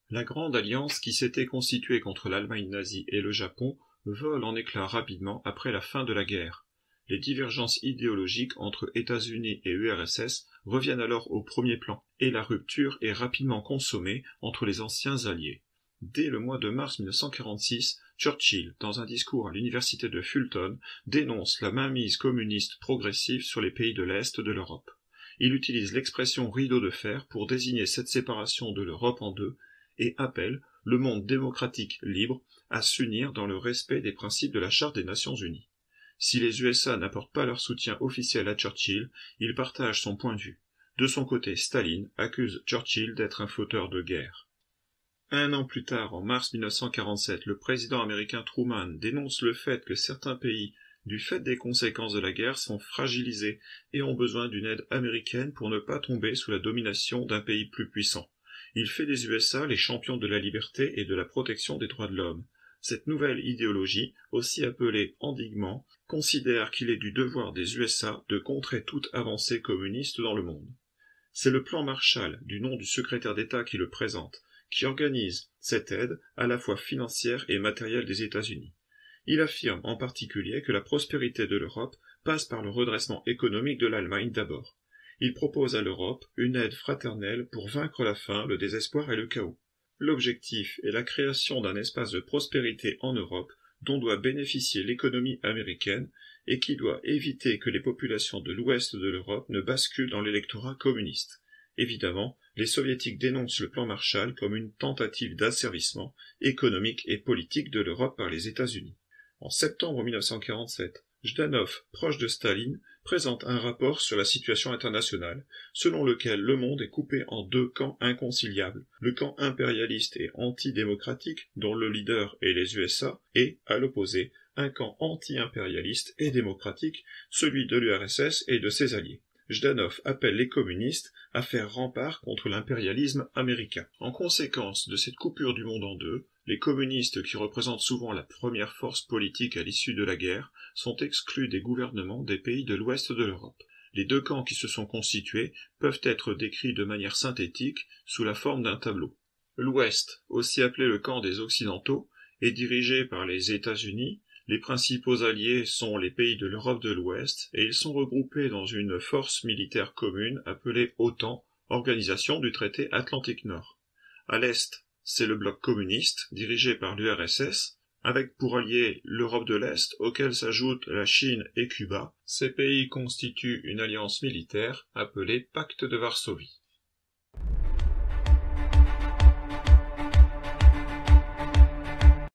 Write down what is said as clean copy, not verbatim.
La Grande Alliance qui s'était constituée contre l'Allemagne nazie et le Japon vole en éclats rapidement après la fin de la guerre. Les divergences idéologiques entre États-Unis et URSS reviennent alors au premier plan, et la rupture est rapidement consommée entre les anciens alliés. Dès le mois de mars 1946, Churchill, dans un discours à l'université de Fulton, dénonce la mainmise communiste progressive sur les pays de l'Est de l'Europe. Il utilise l'expression rideau de fer pour désigner cette séparation de l'Europe en deux et appelle le monde démocratique libre à s'unir dans le respect des principes de la Charte des Nations Unies. Si les USA n'apportent pas leur soutien officiel à Churchill, ils partagent son point de vue. De son côté, Staline accuse Churchill d'être un fauteur de guerre. Un an plus tard, en mars 1947, le président américain Truman dénonce le fait que certains pays, du fait des conséquences de la guerre, sont fragilisés et ont besoin d'une aide américaine pour ne pas tomber sous la domination d'un pays plus puissant. Il fait des USA les champions de la liberté et de la protection des droits de l'homme. Cette nouvelle idéologie, aussi appelée endiguement, considère qu'il est du devoir des USA de contrer toute avancée communiste dans le monde. C'est le plan Marshall, du nom du secrétaire d'État qui le présente, qui organise cette aide à la fois financière et matérielle des États-Unis. Il affirme en particulier que la prospérité de l'Europe passe par le redressement économique de l'Allemagne d'abord. Il propose à l'Europe une aide fraternelle pour vaincre la faim, le désespoir et le chaos. L'objectif est la création d'un espace de prospérité en Europe dont doit bénéficier l'économie américaine et qui doit éviter que les populations de l'ouest de l'Europe ne basculent dans l'électorat communiste. Évidemment, les soviétiques dénoncent le plan Marshall comme une tentative d'asservissement économique et politique de l'Europe par les États-Unis. En septembre 1947, Jdanov, proche de Staline, présente un rapport sur la situation internationale, selon lequel le monde est coupé en deux camps inconciliables, le camp impérialiste et antidémocratique, dont le leader est les USA, et, à l'opposé, un camp anti-impérialiste et démocratique, celui de l'URSS et de ses alliés. Jdanov appelle les communistes à faire rempart contre l'impérialisme américain. En conséquence de cette coupure du monde en deux, les communistes, qui représentent souvent la première force politique à l'issue de la guerre, sont exclus des gouvernements des pays de l'ouest de l'Europe. Les deux camps qui se sont constitués peuvent être décrits de manière synthétique sous la forme d'un tableau. L'Ouest, aussi appelé le camp des Occidentaux, est dirigé par les États-Unis. Les principaux alliés sont les pays de l'Europe de l'Ouest et ils sont regroupés dans une force militaire commune appelée OTAN, Organisation du traité Atlantique Nord. À l'Est, c'est le bloc communiste, dirigé par l'URSS, avec pour alliés l'Europe de l'Est, auquel s'ajoutent la Chine et Cuba. Ces pays constituent une alliance militaire appelée Pacte de Varsovie.